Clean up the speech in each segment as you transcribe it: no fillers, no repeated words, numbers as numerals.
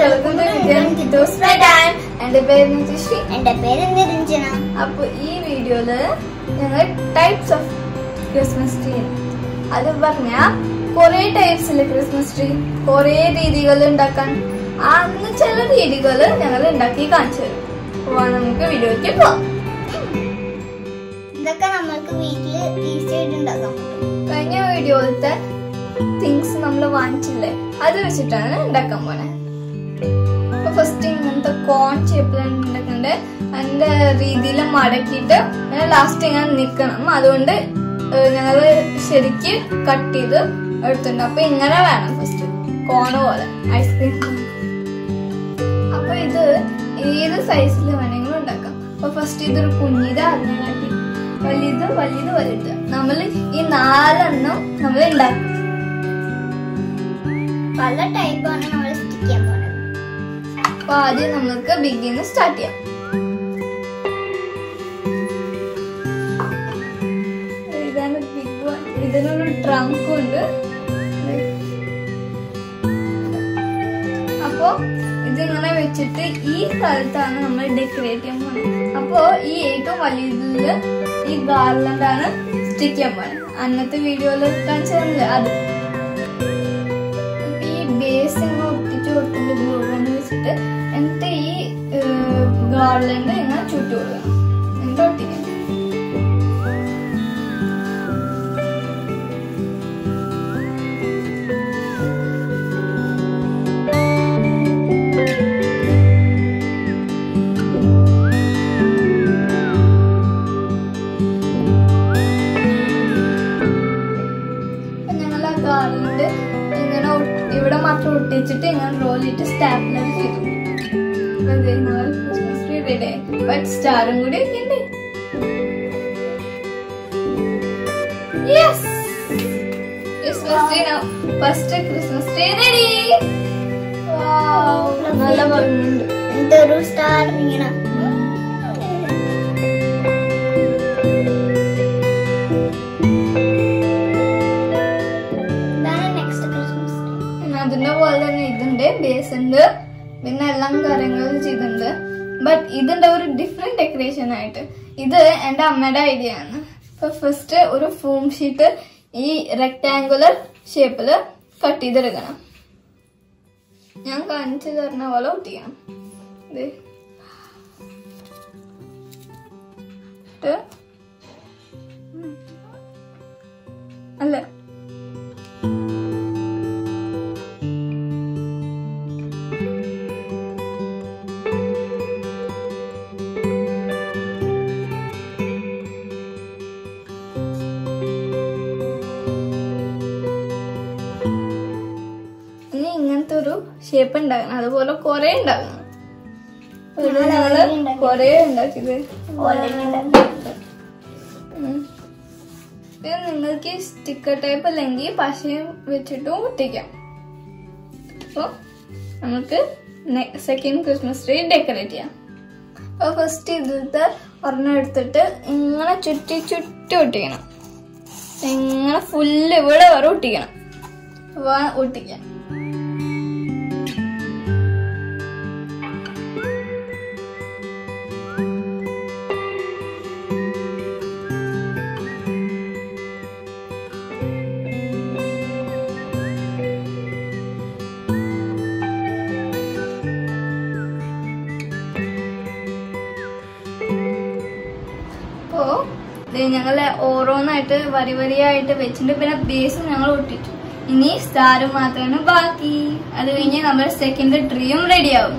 എന്റെ പേര് നിജശ്രീ. എന്റെ പേര് നിരഞ്ജന. അപ്പൊ ഈ വീഡിയോയില് ഞങ്ങൾ ടൈപ്സ് ഓഫ് ക്രിസ്മസ് ട്രീ അത് പറഞ്ഞ കൊറേ ടൈപ്സില് ക്രിസ്മസ് ട്രീ കൊറേ രീതികൾ ഉണ്ടാക്കാൻ അന്ന് ചില രീതികൾ ഞങ്ങൾ ഉണ്ടാക്കി കാണിച്ചു തരും. നമുക്ക് വീഡിയോയ്ക്ക് പോവാം. ഇതൊക്കെ നമ്മൾക്ക് വീട്ടില് ഈസി ആയിട്ട് ഉണ്ടാക്കാൻ പറ്റും. കഴിഞ്ഞ വീഡിയോയിലത്തെ തിങ്സ് നമ്മൾ വാങ്ങിച്ചില്ലേ അത് വെച്ചിട്ടാണ് ഉണ്ടാക്കാൻ പോണേ. അപ്പൊ ഫസ്റ്റ് ഇങ്ങനത്തെ കോൺ ഷേപ്പിലാണ് ഉണ്ടാക്കണ്ടേ. അതിന്റെ രീതിയിൽ മടക്കിയിട്ട് ലാസ്റ്റ് ഇങ്ങനെ നിക്കണം. അതുകൊണ്ട് ഞങ്ങള് ശരിക്ക് കട്ട് ചെയ്ത് എടുത്തിട്ടുണ്ട്. അപ്പൊ ഇങ്ങനെ വേണം ഫസ്റ്റ് കോണ് പോലെ ഐസ്ക്രീം. അപ്പൊ ഇത് ഏത് സൈസിൽ വേണമെങ്കിലും ഉണ്ടാക്കാം. അപ്പൊ ഫസ്റ്റ് ഇതൊരു കുഞ്ഞിത് അതിനെ കാട്ടി വലുത് വലുത് വലുത് നമ്മൾ ഈ 4 എണ്ണം നമ്മൾ ഉണ്ടാക്കും. പല ടൈപ്പാണ് നമ്മൾ സ്റ്റിക്ക് ചെയ്യാൻ പോകുന്നത്. അപ്പൊ ആദ്യം നമുക്ക് ബിഗിന്ന് സ്റ്റാർട്ട് ചെയ്യാം. ഇതാണ് ബിഗ് വൺ. ഇതിനൊരു ട്രങ്കും ഉണ്ട്. അപ്പൊ ഇതിങ്ങനെ വെച്ചിട്ട് ഈ സ്ഥലത്താണ് നമ്മൾ ഡെക്കറേറ്റ് ചെയ്യാൻ പോകുന്നത്. അപ്പൊ ഈ ഏറ്റവും വലിയതില് ഈ ഗാർലൻഡ് ആണ് സ്റ്റിക്ക് ചെയ്യാൻ പോകുന്നത്. അന്നത്തെ വീഡിയോയില് കാണിച്ചതല്ലേ അത്. ഈ ബേസ് ഇങ്ങനെ ഒട്ടിച്ചു കൊടുത്തിട്ട് ഗ്ലൂ ഗൺ വെച്ചിട്ട് എന്നിട്ട് ഈ ഗാർലൻഡ് ഇങ്ങനെ ചുറ്റു കൊടുക്കണം. എന്നിട്ട് ഒട്ടിക്കണം. ഇവിടെ മാത്രം ഒട്ടിച്ചിട്ട് ഇങ്ങനെ റോൾ ചെയ്തിട്ട് സ്റ്റാപ്ലർ ചെയ്തു. Christmas tree ready. ബട്ട് സ്റ്റാറും കൂടി വെക്കണ്ടേ? Yes, Christmas tree first Christmas tree ready. നല്ല ഭംഗിയുണ്ട്. എന്തൊരു സ്റ്റാർ ഇങ്ങനെ അതിന്റെ പോലെ തന്നെ ഇതുണ്ട്, ബേസ് ഉണ്ട്, പിന്നെ എല്ലാം കാര്യങ്ങളും ചെയ്തിട്ടുണ്ട്. ബട്ട് ഇതിന്റെ ഒരു ഡിഫറെന്റ് ഡെക്കറേഷൻ ആയിട്ട്. ഇത് എന്റെ അമ്മയുടെ ഐഡിയ ആണ്. അപ്പൊ ഫസ്റ്റ് ഒരു ഫോം ഷീറ്റ് ഈ റെക്ടാങ്കുലർ ഷേപ്പില് കട്ട് ചെയ്തെടുക്കണം. ഞാൻ കാണിച്ചു തരുന്ന പോലെ ഒട്ടിക്കണം. അല്ല ഇങ്ങനത്തെ ഒരു ഷേപ്പ് ഉണ്ടാക്കണം. അതുപോലെ കൊറേ ഉണ്ടാക്കണം. കൊറേ ഉണ്ടാക്കിയത് നിങ്ങൾക്ക് സ്റ്റിക്കർ ടൈപ്പ് അല്ലെങ്കിൽ പശയും വെച്ചിട്ടും ഒട്ടിക്കാം. അപ്പൊ നമുക്ക് സെക്കൻഡ് ക്രിസ്മസ് ട്രീ ഡെക്കറേറ്റ് ചെയ്യാം. അപ്പൊ ഫസ്റ്റ് ഇതിലത്തെ ഒരെണ്ണം എടുത്തിട്ട് ഇങ്ങനെ ചുറ്റി ചുറ്റി ഒട്ടിക്കണം. ഇങ്ങനെ ഫുള്ള് ഇവിടെ വരെ ഒട്ടിക്കണം. അപ്പൊ ഒട്ടിക്കാം. ഞങ്ങള് ഓരോന്നായിട്ട് വരി വരിയായിട്ട് വെച്ചിട്ട് പിന്നെ ബേസ് ഞങ്ങൾ ഒട്ടിച്ചു. ഇനി സ്റ്റാർ മാത്രമാണ് ബാക്കി. അത് കഴിഞ്ഞ് നമ്മുടെ സെക്കൻഡ് ട്രീയും റെഡിയാവും.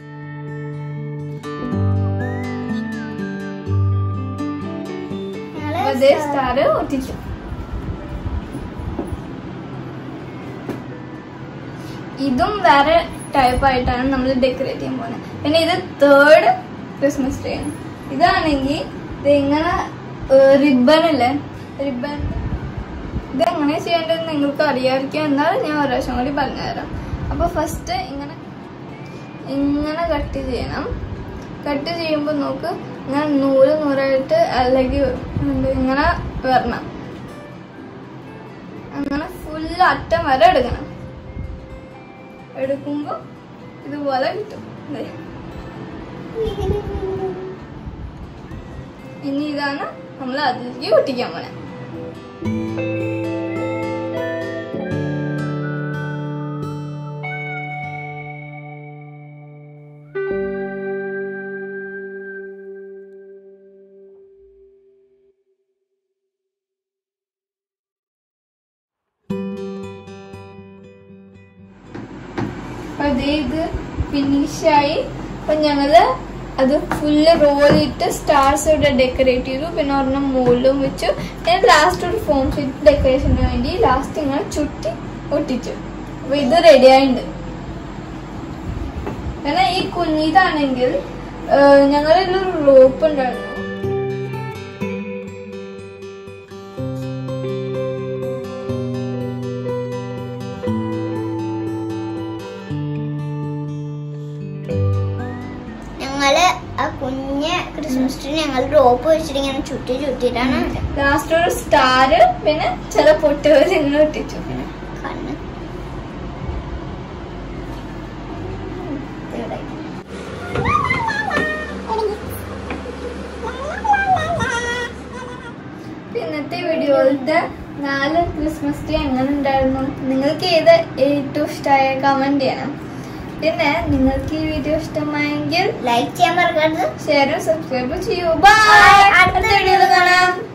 സ്റ്റാർ ഒട്ടിച്ചു. ഇതും വേറെ ടൈപ്പ് ആയിട്ടാണ് നമ്മൾ ഡെക്കറേറ്റ് ചെയ്യാൻ പോകുന്നത്. പിന്നെ ഇത് തേർഡ് ക്രിസ്മസ് ട്രീ ആണ്. ഇതാണെങ്കിൽ ഇത് ഇങ്ങനെ റിബൺ അല്ലേ, റിബൺ ഇതെങ്ങനെ ചെയ്യേണ്ടതെന്ന് നിങ്ങൾക്ക് അറിയാമായിരിക്കും. എന്നാലും ഞാൻ ഒരു പ്രാവശ്യം കൂടി പറഞ്ഞുതരാം. അപ്പൊ ഫസ്റ്റ് ഇങ്ങനെ കട്ട് ചെയ്യണം. കട്ട് ചെയ്യുമ്പോൾ നോക്ക് ഇങ്ങനെ നൂറായിട്ട് അല്ലെങ്കിൽ ഇങ്ങനെ വരണം. അങ്ങനെ ഫുള്ള് അറ്റം വരെ എടുക്കണം. എടുക്കുമ്പോൾ ഇതുപോലെ കിട്ടും. ഇനി ഇതാണ് നമ്മൾ അതിലേക്ക് ഒട്ടിക്കാൻ പോണെ. ഇത് ഫിനിഷായി. അപ്പൊ ഞങ്ങള് അത് ഫുള്ള് റോളിട്ട് സ്റ്റാർസ് ഇവിടെ ഡെക്കറേറ്റ് ചെയ്തു. പിന്നെ ഒരെണ്ണം മുകളിലും വെച്ചു. പിന്നെ ലാസ്റ്റ് ഒരു ഫോം ഷീറ്റ് ഡെക്കറേഷന് വേണ്ടി ലാസ്റ്റ് ഇങ്ങനെ ചുറ്റി ഒട്ടിച്ചു. അപ്പൊ ഇത് റെഡി ആയിട്ടുണ്ട്. കാരണം ഈ കുഞ്ഞിതാണെങ്കിൽ ഞങ്ങളുടെ ഒരു റോപ്പ് ഉണ്ടായിരുന്നു. ആ കുഞ്ഞ് ക്രിസ്മസ് ട്രീ ഞങ്ങൾ റോപ്പ് വെച്ചിട്ട് ഇങ്ങനെ ചുറ്റിട്ടാണ് ലാസ്റ്റ് ഒരു സ്റ്റാർ പിന്നെ ചില പൊട്ടുകൾ ഇങ്ങനെ ഒട്ടിച്ചു. പിന്നെ കണ്ണ് ഇന്നത്തെ വീഡിയോയിലത്തെ 4 ക്രിസ്മസ് ട്രീ എങ്ങനെ ഉണ്ടായിരുന്നു? നിങ്ങൾക്ക് ഏത് ഏറ്റവും ഇഷ്ടമായ കമന്റ് ചെയ്യണം. പിന്നെ നിങ്ങൾക്ക് ഈ വീഡിയോ ഇഷ്ടമായെങ്കിൽ ലൈക്ക് ചെയ്യാൻ മറക്കരുത്. ഷെയറും സബ്സ്ക്രൈബും ചെയ്യൂ. ബൈ. അടുത്ത വീഡിയോയിൽ കാണാം.